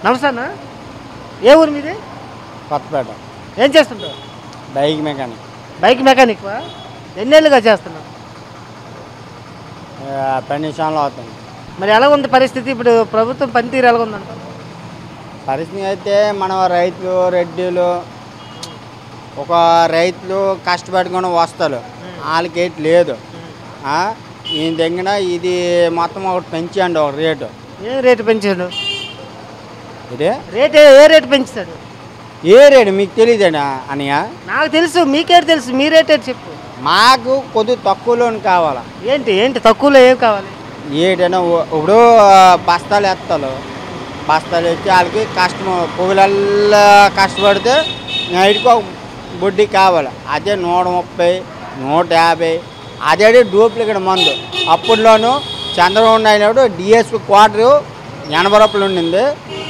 నమస్తే అన్న. ఏ ఊరు మీది? కొత్తపేట. ఏం చేస్తుంటావు? Bike mechanic. బైక్ మెకానిక్ ఎన్నేళ్ళుగా చేస్తున్నావు? 10 నిమిషాల్లో అవుతుంది. మరి ఎలా ఉంది పరిస్థితి? ఇప్పుడు ప్రభుత్వం పనితీరు ఎలా ఉందంట? పరిస్థితి అయితే మన రైతులు రెడ్డిలు ఒక రైతులు కష్టపడుకుని వస్తారు, వాళ్ళకి లేదు. ఈయన దగ్గర ఇది మొత్తం ఒకటి పెంచండి ఒక రేటు. ఏ రేటు పెంచాడు? ఇదే రేట్ ఏ రేటు పెంచుతాడు? ఏ రేటు మీకు తెలియదేనా అనియా? నాకు తెలుసు, మీకేటి తెలుసు? మీ రేట్ ఏంటి చెప్పు. మాకు కొద్దిగా తక్కువలోని కావాలా. ఏంటి ఏంటి తక్కువలో ఏం కావాలి? ఏటైనా ఇప్పుడు బస్తాలు ఎత్తాలు, బస్తాలు ఎత్తి వాళ్ళకి కష్టం పొగులల్లా కష్టపడితే నైట్కి ఒక బొడ్డి కావాలి. అదే 130, 150. అదే డూప్లికేట్ మందు. అప్పుడులోనూ చంద్రబాబు నాయుడు డిఎస్పి క్వార్టరు 80 రూపాయలు ఉండింది,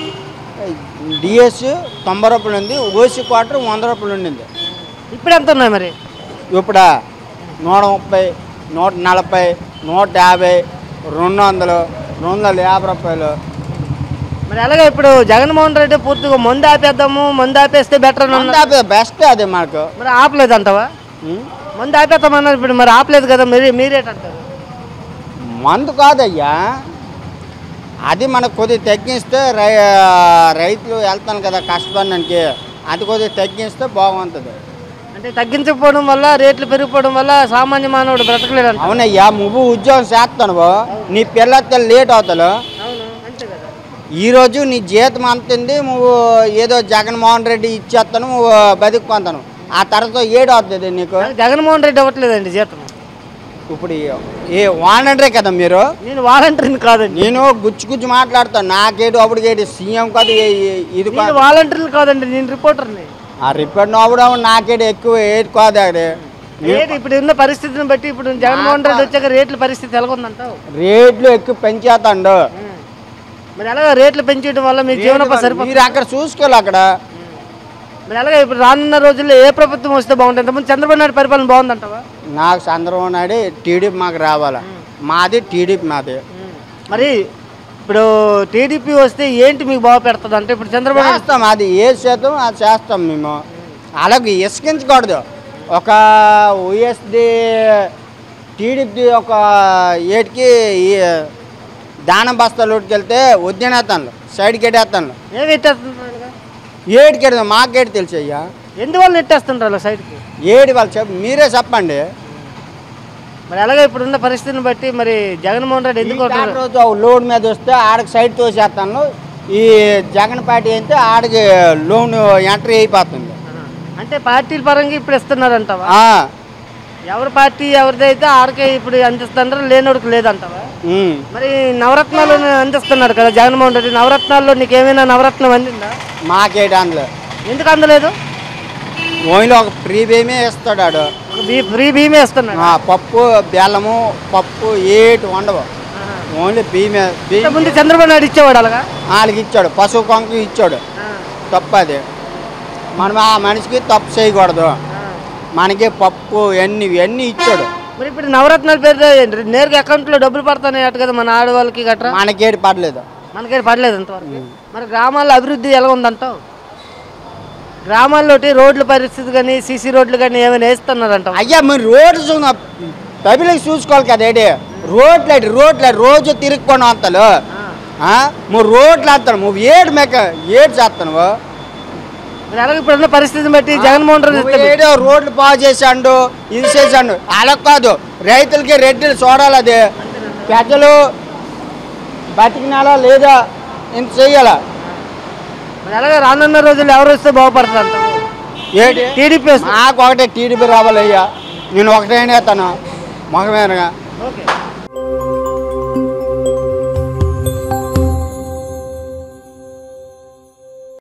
డిఎస్ 90 రూపాయలు ఉంది, ఓసీ క్వార్టర్ 100 రూపాయలు ఉండింది. ఇప్పుడు ఎంత ఉన్నాయి మరి? ఇప్పుడు 130, 140, 150, 200, 250 రూపాయలు. మరి అలాగే ఇప్పుడు జగన్మోహన్ రెడ్డి పూర్తిగా మందు ఆపేద్దాము, మందు ఆపేస్తే బెటర్ బెస్ట్ అది మనకు. మరి ఆపలేదు అంటావా? మందు ఆపేద్దామన్నారు, ఇప్పుడు మరి ఆపలేదు కదా, మీరేటంటారు? మందు కాదయ్యా, అది మనకు కొద్దిగా తగ్గిస్తే రైతులు వెళ్తాను కదా కష్టపడడానికి, అది కొద్దిగా తగ్గిస్తే బాగుంటుంది. అంటే తగ్గించకపోవడం వల్ల రేట్లు పెరిగిపోవడం వల్ల సామాన్య మానవుడు బ్రతకలేడు. అవునయ్యా, నువ్వు ఉద్యోగం చేస్తాను, నీ పిల్లలతో లేట్ అవుతాను. ఈరోజు నీ జీతం అంతుంది, నువ్వు ఏదో జగన్మోహన్ రెడ్డి ఇచ్చేస్తాను, నువ్వు బతుకుపోతాను. ఆ తర్వాత ఏడు అవుతుంది నీకు. జగన్మోహన్ రెడ్డి ఇవ్వట్లేదండి జీతం. ఇప్పుడు ఏ వాలంటీరే కదా మీరు? నేను వాలంటీర్ని కాదండి. నేను గుచ్చి మాట్లాడతాను. నాకేడు అప్పటికేటి సీఎం కాదు, ఇది వాలంటీర్లు కాదండి, నేను రిపోర్టర్ని. ఆ రిపోర్ట్ అవ్వడం నాకేడు ఎక్కువ ఏది కాదు. అది ఇప్పుడు ఉన్న పరిస్థితిని బట్టి ఇప్పుడు జగన్మోహన్ రెడ్డి వచ్చాక రేట్ల పరిస్థితి ఎలా ఉందంటావు? రేట్లు ఎక్కువ పెంచేస్తాడు. మరి అలాగే రేట్లు పెంచడం వల్ల మీ జీవనోపాధి సరిపోతుంది. మీరు అక్కడ చూసుకోవాలి అక్కడ. మరి అలాగే ఇప్పుడు రానున్న రోజుల్లో ఏ ప్రభుత్వం వస్తే బాగుంటుంది? ఇంతకుముందు చంద్రబాబు నాయుడు పరిపాలన బాగుందంటావా? నాకు చంద్రబాబు నాయుడు టీడీపీ మాకు రావాలా, మాది టీడీపీ మాది. మరి ఇప్పుడు టీడీపీ వస్తే ఏంటి మీకు బాగా పెడుతుంది అంటే? ఇప్పుడు చంద్రబాబు చేస్తాం, అది ఏ శాతం అది చేస్తాం మేము. అలాగే ఇసుకించకూడదు. ఒక వైఎస్డి టీడీపీ ఒక ఏటికి దానం బస్తాలు వెళ్తే వద్దేనేస్తాను, సైడ్కి ఎట్టేస్తాను. ఏమి ఎట్టేస్తున్నారు? ఏడికి ఎడదాం, మాకేటి తెలుసు అయ్యా. ఎందువల్ల ఎట్టేస్తుంటారు సైడ్కి? ఏడి వాళ్ళు మీరే చెప్పండి. మరి అలాగే ఇప్పుడున్న పరిస్థితిని బట్టి మరి జగన్మోహన్ రెడ్డి ఎందుకు రోజు లోన్ మీద వస్తే ఆడికి సైడ్ తోసేస్తాను, ఈ జగన్ పార్టీ అయితే ఆడికి లోన్ ఎంట్రీ అయిపోతుంది. అంటే పార్టీల పరంగా ఇప్పుడు ఇస్తున్నారంటావా? ఎవరి పార్టీ ఎవరిదైతే ఆడికే ఇప్పుడు అందిస్తున్నారు, లేనోడికి లేదంటావా? మరి నవరత్నాలు అందిస్తున్నారు కదా జగన్మోహన్ రెడ్డి, నవరత్నాల్లో నీకేమైనా నవరత్నం అందిందా? మాకేటి అందలేదు. ఎందుకు అందలేదు? ఓన్లీ ఒక ఫ్రీ బీమే ఇస్తాడు ఆడు. ఫ్రీ బీమే ఇస్తున్నాడు. పప్పు బెల్లము పప్పు ఏటి ఉండవు, ఓన్లీ బీమే. ముందు చంద్రబాబు నాయుడు ఇచ్చేవాడు అలాగా, వాళ్ళకి ఇచ్చాడు, పశువు కొంక ఇచ్చాడు. తప్పు అది, మనం ఆ మనిషికి తప్పు చేయకూడదు. మనకి పప్పు ఇవన్నీ ఇచ్చాడు. మరి ఇప్పుడు నవరత్నాల పేరు నేరుగా అకౌంట్లో డబ్బులు పడుతున్నాయి అటు కదా మన ఆడవాళ్ళకి గట్రా? మనకేటి పడలేదు. మనకేటి పడలేదు అంతవరకు. మరి గ్రామాల్లో అభివృద్ధి ఎలా ఉందంటావు? గ్రామాల్లో రోడ్ల పరిస్థితి కానీ సీసీ రోడ్లు కానీ ఏమైనా వేస్తున్నారంట? అయ్యా మీరు రోడ్లు పబ్లిక్ చూసుకోవాలి కదా. ఏంటి రోడ్లు రోజు తిరుక్కొని వస్తాను, నువ్వు రోడ్లు వేస్తాను, నువ్వు ఏడు చేస్తాను. అలాగే ఇప్పుడున్న పరిస్థితిని బట్టి జగన్మోహన్ రెడ్డి ఏదో రోడ్లు బాగు చేశాడు, ఇది చేశాడు. అలా కాదు, రైతులకి రెడ్డిలు చూడాలి. అది ప్రజలు బతికినాలా లేదా ఇంత చెయ్యాలా. అలాగే రానున్న రోజుల్లో ఎవరు వస్తే బాగుపడుతుంది? ఏంటి టీడీపీ? నాకు ఒకటే టీడీపీ రావాలయ్యా, నేను ఒకటేనే తను మొహమేనగా. ఓకే.